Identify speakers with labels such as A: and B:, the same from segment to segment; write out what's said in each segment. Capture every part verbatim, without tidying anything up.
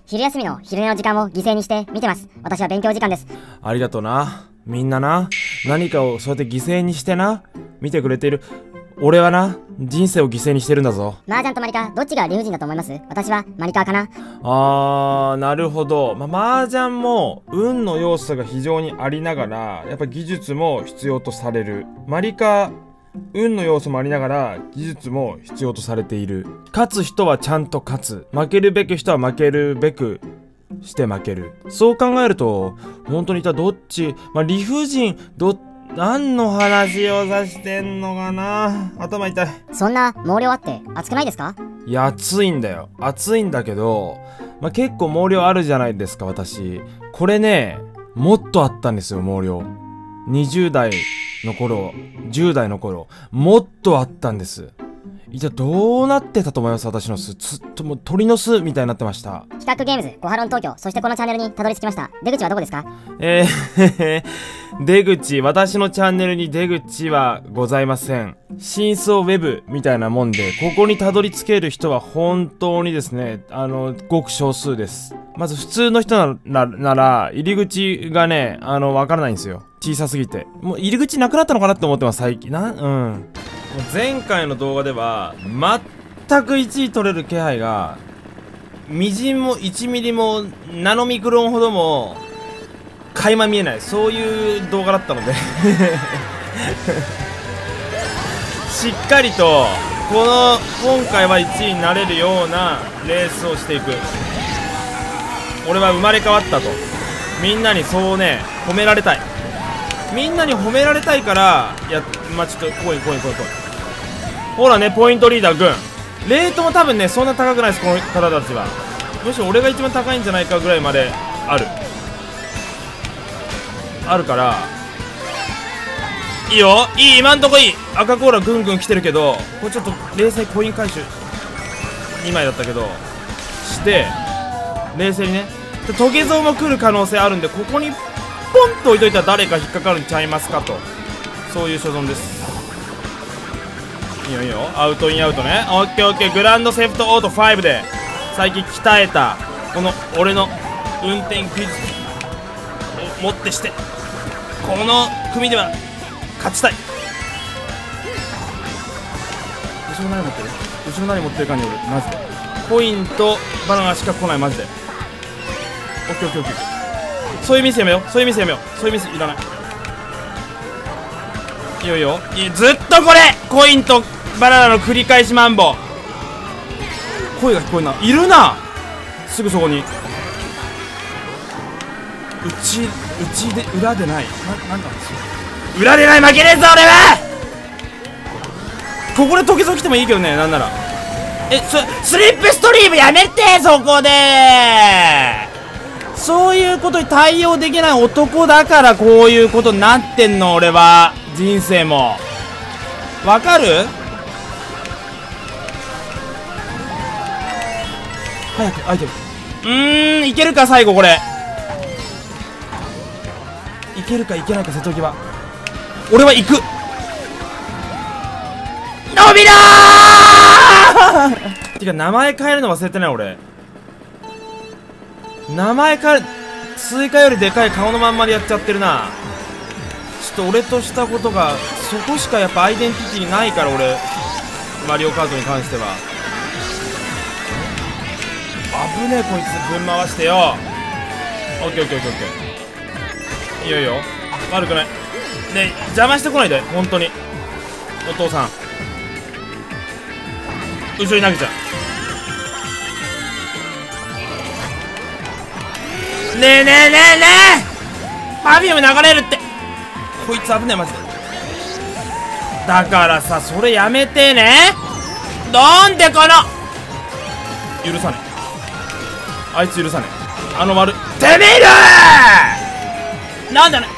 A: 昼休みの昼寝の時間を犠牲にして見てます。私は勉強時間です。
B: ありがとな。みんなな、何かをそうやって犠牲にしてな、見てくれている。俺はな、人生を犠牲にしてるんだぞ。
A: 麻雀とマリカ、どっちが理不尽だと思います？私はマリカかな。
B: あー、なるほど。まあ、麻雀も運の要素が非常にありながら、やっぱ技術も必要とされる。マリカ、運の要素もありながら技術も必要とされている。勝つ人はちゃんと勝つ、負けるべき人は負けるべくして負ける。そう考えると本当にいたどっち、まあ、理不尽、ど何の話をさしてんのかな。頭痛い。
A: そんな毛量あって熱くないですか？
B: いや、熱いんだよ。熱いんだけど、まあ、結構毛量あるじゃないですか。私これね、もっとあったんですよ、毛量。にじゅう代の頃、じゅう代の頃、もっとあったんです。一体どうなってたと思います？私の巣、ずっともう鳥の巣みたいになってました。
A: 企画ゲームズ、コハロン東京、そしてこのチャンネルにたどり着きました。出口はどこですか？
B: えー、出口、私のチャンネルに出口はございません。真相ウェブみたいなもんで、ここにたどり着ける人は本当にですね、あの、ごく少数です。まず普通の人なら、なら入り口がね、あの、わからないんですよ。小さすぎて。もう入り口なくなったのかなって思ってます、最近。な、うん。前回の動画では、全くいちい取れる気配が、みじんもいちミリも、ナノミクロンほども、垣間見えない。そういう動画だったので。しっかりと、この、今回はいちいになれるようなレースをしていく。俺は生まれ変わったと。みんなにそうね、褒められたい。みんなに褒められたいから、や、まあ、ちょっと、こいこいこいこい。ほらね、ポイントリーダー軍。レートも多分ね、そんな高くないです、この方たちは。むしろ俺が一番高いんじゃないかぐらいまである。あるから、いいよ、いい、今んとこいい。赤コーラぐんぐん来てるけど、これちょっと冷静コイン回収。にまいだったけど、して、冷静にね。で、トゲゾウも来る可能性あるんで、ここに、ポンと置いといたら誰か引っかかるんちゃいますかと。そういう所存です。いいよいいよ、アウトインアウトね。オッケーオッケー。グランドセフトオートファイブで最近鍛えたこの俺の運転技術をもってして、この組では勝ちたい。後ろ何持ってる？後ろ何持ってるかによる。マジでコインとバナナしか来ない。マジでオッケーオッケーオッケー。そういうミスやめよう、そういうミスやめよう、そういうミスいらない。いいよいいよ、いい、ずっとこれコインとバナナの繰り返しマンボ。声が聞こえるな、いるな、すぐそこに。うち、うちで、裏でない、な、なんなんですよ、裏でない、負けねえぞ俺は。ここで時々来てもいいけどね、なんなら。え、そ、スリップストリームやめて、そこで。そういうことに対応できない男だからこういうことになってんの、俺は。人生もわかる？早くアイテム。うーん、いけるか最後これ。いけるかいけないか瀬戸際。俺は行く。伸びろーてか名前変えるの忘れてない。俺名前変える、スイカよりでかい顔のまんまでやっちゃってるな。ちょっと俺としたことがそこしかやっぱアイデンティティないから、俺マリオカートに関しては。危ねえこいつ、ぶん回してよ。オッケーオッケーオッケーオッケー。いいよいいよ、悪くない。で、邪魔してこないで本当に。お父さん後ろに投げちゃう。ねえねえねえねえ、パフューム流れるって。こいつ危ねえマジで。だからさ、それやめてね。なんでかな。許さねえ、あいつ許さねえ。あの丸、てめえだー。なんだね、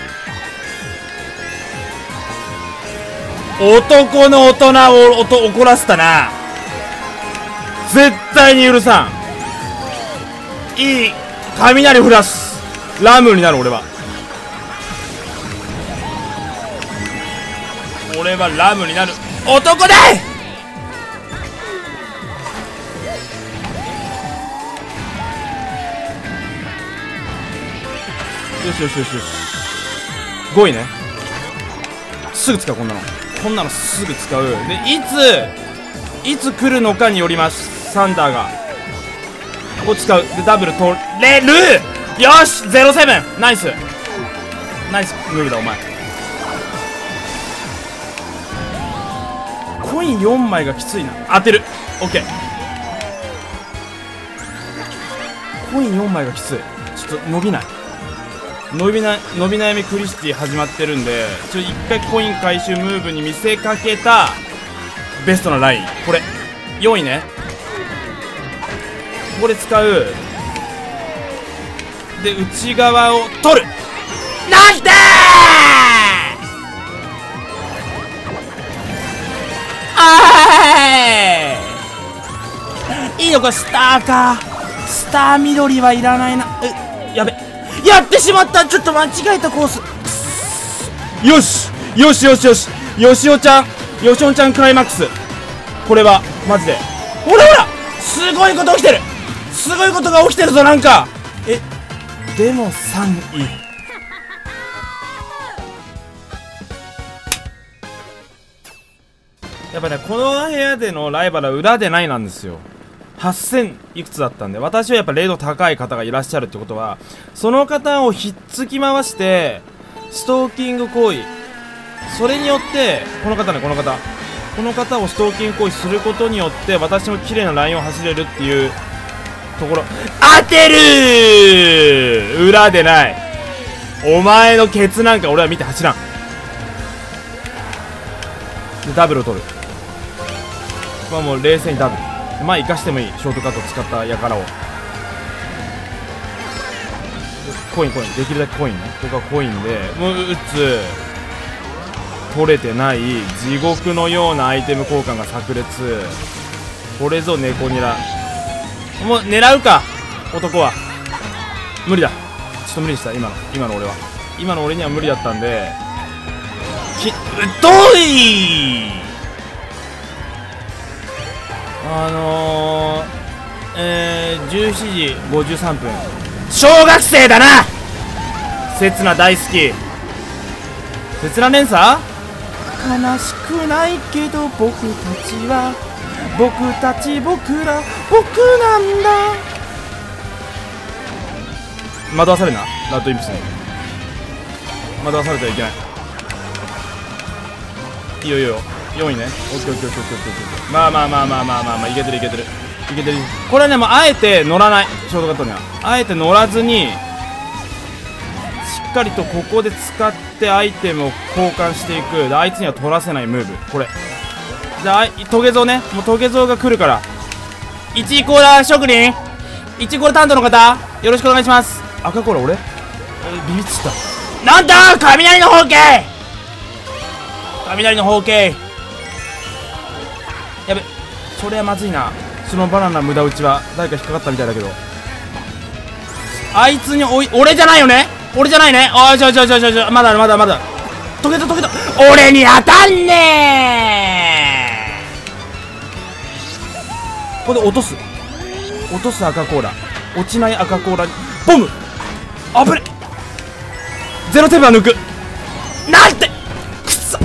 B: 男の大人をおと怒らせたな。絶対に許さん。いい雷降らすラムになる。俺は俺はラムになる男だ。 よしよしよしよし。ごいね。すぐ使う。こんなのこんなのすぐ使う。でいついつ来るのかによります。サンダーがここ使う。でダブル取れる。よしゼロセブン。ナイスナイスムーブだお前。コインよんまいがきついな。当てる。オッケー。コインよんまいがきつい。ちょっと伸びない伸びない伸び悩みクリスティ始まってるんで、ちょっと一回コイン回収ムーブに見せかけたベストなライン。これよんいね。これ使う。で内側を取る。なんてあーいいのか。スターか。スター緑はいらないな。えやべやってしまった。ちょっと間違えたコース。よしよしよしよし。よしおちゃんよしおちゃんクライマックス。これはマジでほらほらすごいこと起きてる。すごいことが起きてるぞ。なんかえでもさんい。やっぱねこの部屋でのライバルは裏でないなんですよ。はっせんいくつだったんで、私はやっぱレイド高い方がいらっしゃるってことは、その方をひっつき回してストーキング行為、それによってこの方ねこの方この方をストーキング行為することによって私も綺麗なラインを走れるっていうところ。当てる。裏でない。お前のケツなんか俺は見て走らん。でダブルを取る。まあもう冷静にダブル。まあ生かしてもいい。ショートカットを使ったやからを。コインコインできるだけコインね。ここはコインでもう打つ。取れてない地獄のようなアイテム交換が炸裂。これぞ猫ニラ。もう狙うか男は。無理だ。ちょっと無理でした今の今の俺は。今の俺には無理だったんできうっとい。あのー、えー、じゅうしちじごじゅうさんぷん。小学生だな。刹那大好き。刹那連鎖。悲しくないけど僕たちは僕たち僕ら僕なんだ。惑わされるなラッドインプスに。惑わされてはいけない。いいよいいよよんいね。オッケーオッケーオッケーオッケーオッケー。まあまあまあまあまあまあまあいけてるいけてるいけてる。これはねもうあえて乗らない。ショートカットにはあえて乗らずにしっかりとここで使ってアイテムを交換していく。であいつには取らせないムーブ。これじゃあトゲゾウね。もうトゲゾウが来るからいちコーラ職人いちコーラ担当の方よろしくお願いします。赤コーラ俺ビビッちった。なんだ雷の方形雷の方形。やべそれはまずいな。そのバナナ無駄打ちは誰か引っかかったみたいだけど、あいつにおい俺じゃないよね。俺じゃないね。おいちょいちょいちょいちょいまだまだまだ溶けた溶けた。俺に当たんねー。ここで落とす落とす赤コーラ。落ちない赤コーラにボム。あぶれゼロセブンは抜く。なんてくそ。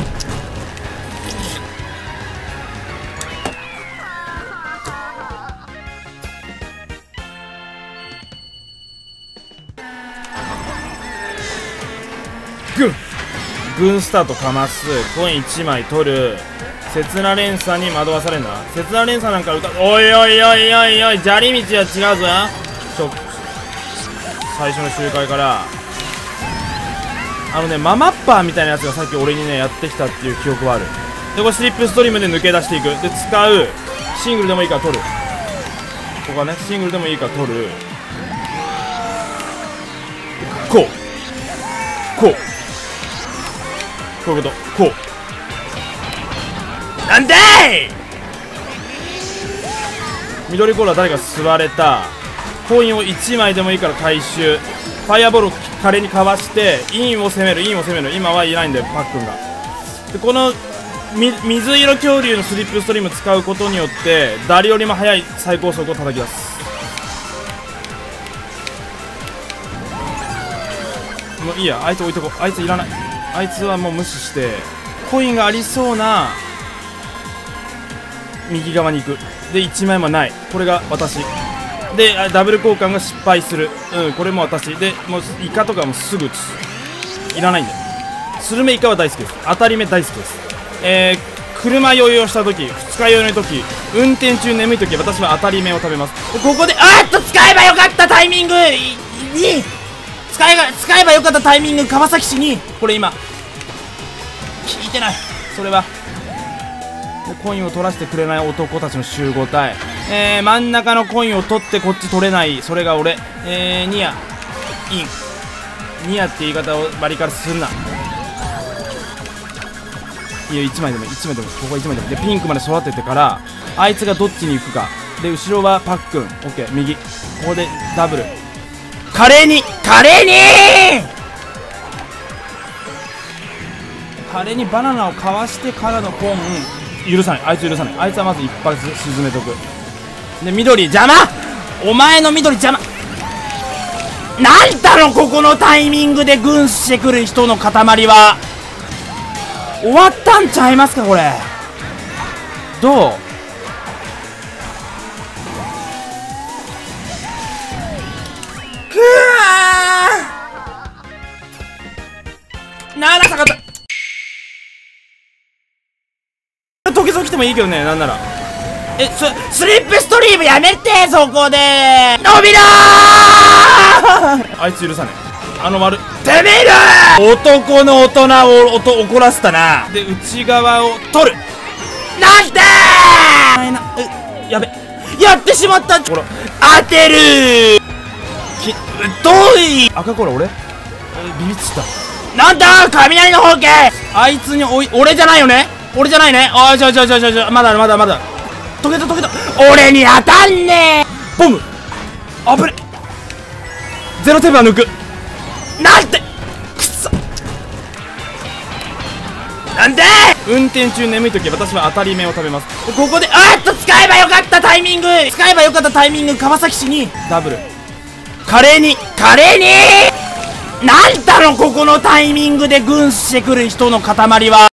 B: 軍軍スタートかます。コインいちまい取る。刹那連鎖に惑わされるんだ。刹那連鎖なんか歌う。おいおいおいおいおい砂利道は違うぞ。ちょ最初の周回からあのねママッパーみたいなやつがさっき俺にねやってきたっていう記憶はある。でこれスリップストリームで抜け出していく。で使う。シングルでもいいから取る。ここはねシングルでもいいから取る。こうこうこういうこと。こうなんでー。緑コーラ誰か吸われた。コインをいちまいでもいいから回収。ファイアボールを華麗にかわしてインを攻めるインを攻める。今はいないんだよパックンが。でこのみ水色恐竜のスリップストリーム使うことによって誰よりも速い最高速を叩き出す。 もういいや、あいつ置いとこう。あいついらない。あいつはもう無視してコインがありそうな右側に行く。でいちまいもない。これが私で、ダブル交換が失敗する。うん、これも私で、もうイカとかもすぐ打つ。いらないんだよ。スルメイカは大好きです。当たり目大好きです。えー、車酔いをした時、二日酔いの時、運転中眠い時、私は当たり目を食べます。ここであーっと使えばよかったタイミングに使えが使えばよかったタイミング、川崎市にこれ今聞いてない。それはでコインを取らせてくれない男たちの集合体。えー、真ん中のコインを取ってこっち取れない、それが俺。えー、ニアインニアって言い方をバリカルするな。いいよ、いちまいでもいい、いちまいでも、ここいちまいでもでピンクまで育ててからあいつがどっちに行くかで、後ろはパックン。オッケー、右。ここでダブル華麗に華麗に華麗にバナナをかわしてからのコーン許さない。あいつ許さない。あいつはまず一発沈めとく。で緑邪魔、お前の緑邪魔なんだろここのタイミングで軍してくる人の塊は。終わったんちゃいますかこれ。どうくーなな下がった。時々来てもいいけどね、なんなら。え、ス、スリップストリームやめて、そこで伸びろーあいつ許さねえ。あの丸てめえら男の大人をおと怒らせたな。で内側を取る。なんでーなえやべやってしまった。ほら当てるーき遠い。赤コーラ俺えビビっつった。なんだ雷の方形。あいつにおい俺じゃないよね。俺じゃないね。おいちょちょちょちょちょまだまだまだ溶けた溶けた。俺に当たんねー。ボムあぶれゼロテープは抜く。なんてくそなんで運転中眠い時私は当たり目を食べます。ここであーっと使えばよかったタイミング使えばよかったタイミング川崎市にダブル華麗に華麗になんだろここのタイミングで軍してくる人の塊は。